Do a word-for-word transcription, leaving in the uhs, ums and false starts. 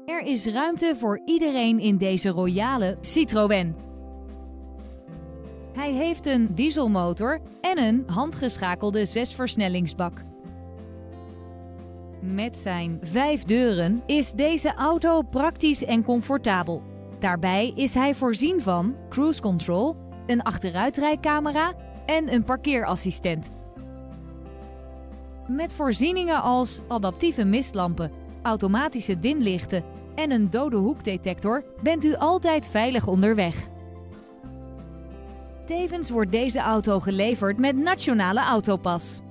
Er is ruimte voor iedereen in deze royale Citroën. Hij heeft een dieselmotor en een handgeschakelde zesversnellingsbak. Met zijn vijf deuren is deze auto praktisch en comfortabel. Daarbij is hij voorzien van cruise control, een achteruitrijcamera en een parkeerassistent. Met voorzieningen als adaptieve mistlampen, automatische dimlichten en een dode hoekdetector bent u altijd veilig onderweg. Tevens wordt deze auto geleverd met Nationale Autopas.